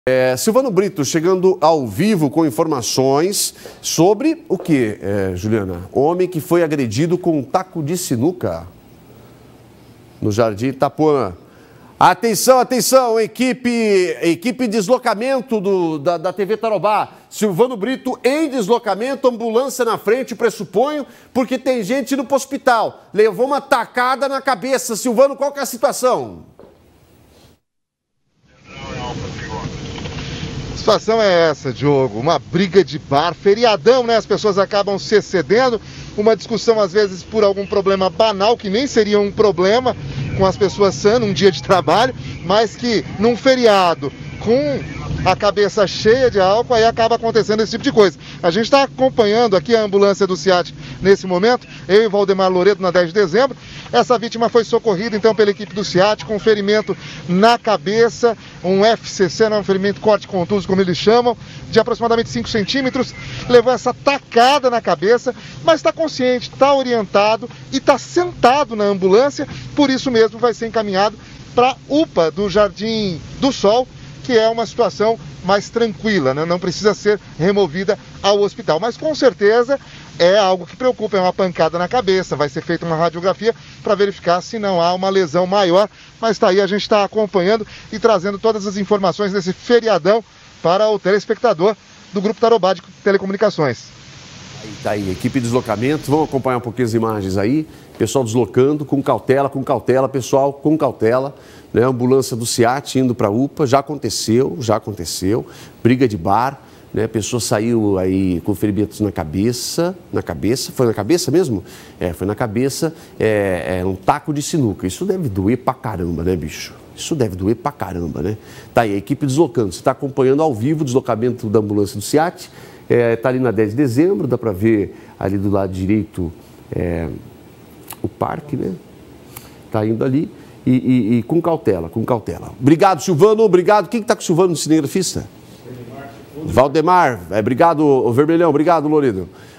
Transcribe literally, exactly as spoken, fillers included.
É, Silvano Brito chegando ao vivo com informações sobre o que, é, Juliana? Homem que foi agredido com um taco de sinuca no Jardim Itapuã. Atenção, atenção, equipe, equipe deslocamento do, da, da T V Tarobá. Silvano Brito em deslocamento, ambulância na frente, pressuponho, porque tem gente indo para o hospital. Levou uma tacada na cabeça. Silvano, qual que é a situação? A situação é essa, Diogo, uma briga de bar, feriadão, né? As pessoas acabam se excedendo, uma discussão às vezes por algum problema banal, que nem seria um problema com as pessoas sãs num dia de trabalho, mas que num feriado, com a cabeça cheia de álcool, aí acaba acontecendo esse tipo de coisa. A gente está acompanhando aqui a ambulância do SEAT nesse momento, eu e Valdemar Loredo na dez de dezembro. Essa vítima foi socorrida então pela equipe do SEAT com ferimento na cabeça, um F C C, né, um ferimento corte contuso, como eles chamam, de aproximadamente cinco centímetros, levou essa tacada na cabeça, mas está consciente, está orientado e está sentado na ambulância, por isso mesmo vai ser encaminhado para a U P A do Jardim do Sol, que é uma situação mais tranquila, né? Não precisa ser removida ao hospital. Mas com certeza é algo que preocupa, é uma pancada na cabeça, vai ser feita uma radiografia para verificar se não há uma lesão maior. Mas está aí, a gente está acompanhando e trazendo todas as informações desse feriadão para o telespectador do Grupo Tarobá de Telecomunicações. Aí, tá aí, equipe de deslocamento, vamos acompanhar um pouquinho as imagens aí, pessoal deslocando com cautela, com cautela, pessoal com cautela, né? Ambulância do SEAT indo para a U P A, já aconteceu, já aconteceu, briga de bar, né? A pessoa saiu aí com ferimentos na cabeça, na cabeça, foi na cabeça mesmo? É, foi na cabeça, é, é um taco de sinuca, isso deve doer pra caramba, né, bicho? Isso deve doer pra caramba, né? Tá aí, a equipe deslocando, você está acompanhando ao vivo o deslocamento da ambulância do SEAT. Está é, tá ali na dez de dezembro, dá para ver ali do lado direito é, o parque, né? Está indo ali e, e, e com cautela, com cautela. Obrigado, Silvano, obrigado. Quem está com o Silvano, cinegrafista? Valdemar. É, obrigado, o Vermelhão, obrigado, Loredo.